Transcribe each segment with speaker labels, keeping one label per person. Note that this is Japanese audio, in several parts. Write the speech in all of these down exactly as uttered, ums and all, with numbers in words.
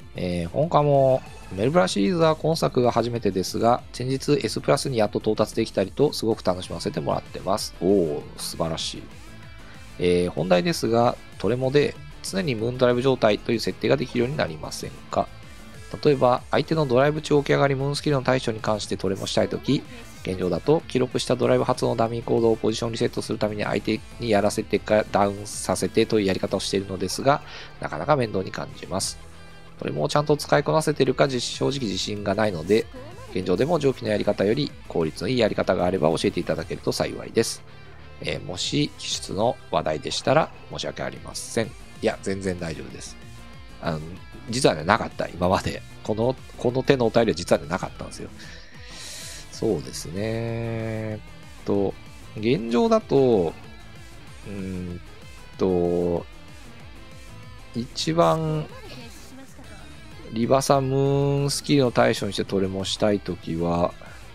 Speaker 1: えー、本科もメルブラシリーズは今作が初めてですが、先日 エス プラスにやっと到達できたりと、すごく楽しませてもらってます。おお、素晴らしい。えー、本題ですが、トレモで常にムーンドライブ状態という設定ができるようになりませんか？例えば、相手のドライブ中起き上がりムーンスキルの対処に関してトレモしたいとき、現状だと記録したドライブ発のダミーコードをポジションリセットするために相手にやらせてかダウンさせてというやり方をしているのですが、なかなか面倒に感じます。これもちゃんと使いこなせているか正直自信がないので、現状でも上記のやり方より効率のいいやり方があれば教えていただけると幸いです。えー、もし機種の話題でしたら申し訳ありません。いや、全然大丈夫です。あの、実はね、なかった。今まで。この、この手のお便りは実はね、なかったんですよ。そうですね。えっと、現状だと、うーんと、一番、リバサムーンスキルの対処にしてトレモしたいときは、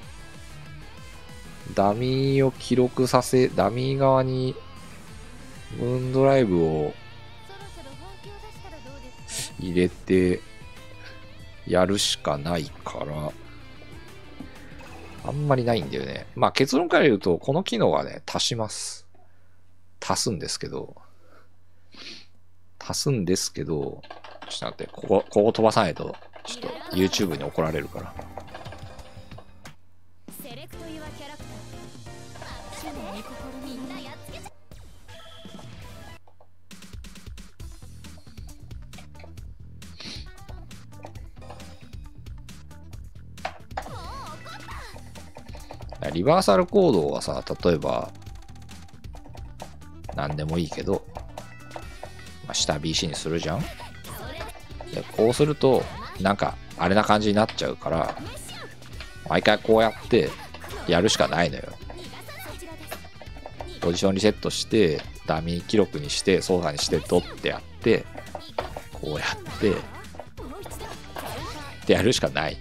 Speaker 1: ダミーを記録させ、ダミー側にムーンドライブを入れてやるしかないから、あんまりないんだよね。まあ結論から言うと、この機能はね、足します。足すんですけど、足すんですけど、ちょっと待って、ここ、ここ飛ばさないと、ちょっと YouTube に怒られるから。リバーサルコードはさ、例えば、何でもいいけど、まあ、下 ビーシー にするじゃん。でこうすると、なんか、あれな感じになっちゃうから、毎回こうやってやるしかないのよ。ポジションリセットして、ダミー記録にして、操作にして、ドッてやって、こうやって、ってやるしかない。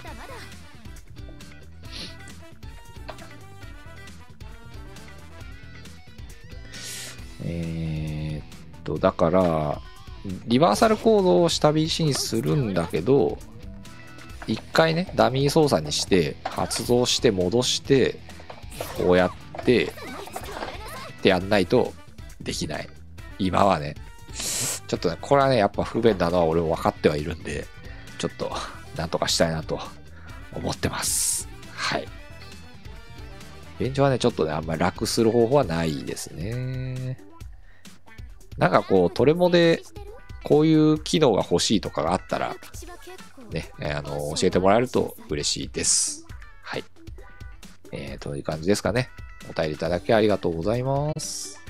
Speaker 1: えーっと、だから、リバーサルコードを下 ビーシー にするんだけど、一回ね、ダミー操作にして、発動して戻して、こうやって、ってやんないとできない。今はね。ちょっとね、これはね、やっぱ不便なのは俺も分かってはいるんで、ちょっと、なんとかしたいなと思ってます。はい。現状はね、ちょっとね、あんまり楽する方法はないですね。なんかこう、トレモで、こういう機能が欲しいとかがあったら、ね、あの、教えてもらえると嬉しいです。はい。えー、という感じですかね。お便りいただきありがとうございます。